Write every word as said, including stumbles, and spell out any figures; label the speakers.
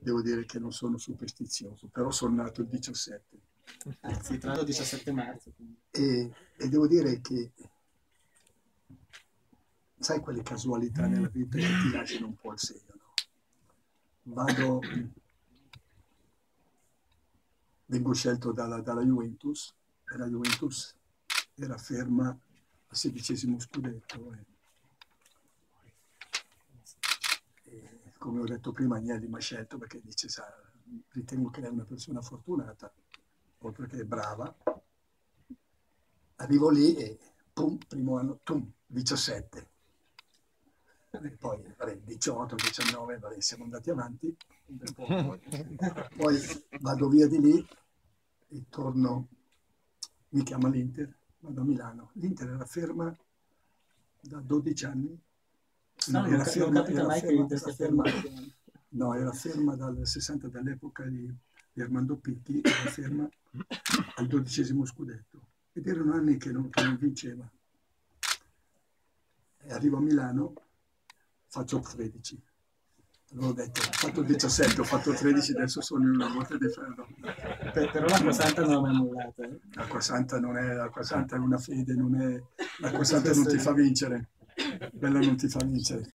Speaker 1: devo dire che non sono superstizioso, però sono nato il diciassette.
Speaker 2: Anzi, tra l'altro diciassette marzo.
Speaker 1: E, e devo dire che, sai, quelle casualità nella vita che ti lasciano un po' il segno, no? Vado, vengo scelto dalla, dalla Juventus, e la Juventus era ferma al sedicesimo scudetto. E, e, come ho detto prima, Agnelli mi ha scelto perché dice, sa, ritengo che lei è una persona fortunata, oltre che brava. Arrivo lì e pum, primo anno, tum, diciassette. E poi vabbè, diciotto, diciannove, vabbè, siamo andati avanti. Poi, poi vado via di lì e torno, mi chiama l'Inter, vado a Milano. L'Inter era ferma da dodici anni.
Speaker 2: No,
Speaker 1: No,
Speaker 2: non,
Speaker 1: era
Speaker 2: ca- non
Speaker 1: ferma,
Speaker 2: capita
Speaker 1: era
Speaker 2: mai che
Speaker 1: ferma,
Speaker 2: l'Inter
Speaker 1: era
Speaker 2: sia
Speaker 1: ferma,
Speaker 2: fermato.
Speaker 1: no, era ferma dal sessanta, dall'epoca di, di Armando Pitti, era ferma al dodicesimo scudetto. Ed erano anni che non, che non vinceva. E arrivo a Milano, faccio tredici. Allora ho detto, ho fatto diciassette, ho fatto tredici, adesso sono in una botte di ferro.
Speaker 2: Per- però l'acqua santa non l'ha mai mollata. Eh.
Speaker 1: L'acqua santa non è, l'acqua santa è una fede, non è, l'acqua santa non ti fa vincere. Quella non ti fa vincere.